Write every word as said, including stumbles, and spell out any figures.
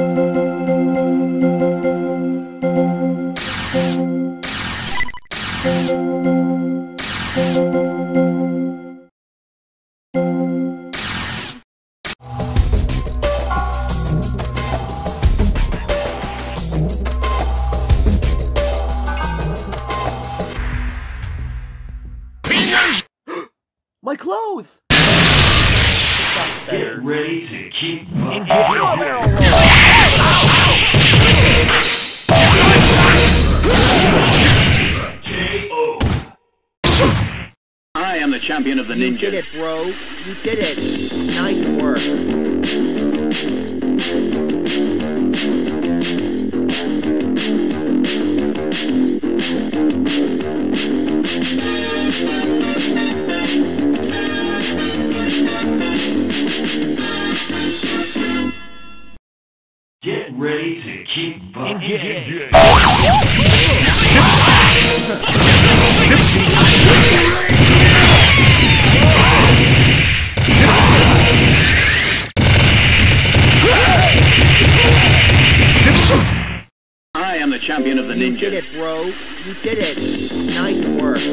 My clothes! Get ready to keep moving. K O. I am the champion of the ninjas. You did it, bro. You did it. Nice work. Get ready to keep bucking. I am the champion of the ninjas. You did it, bro. You did it. Nice work.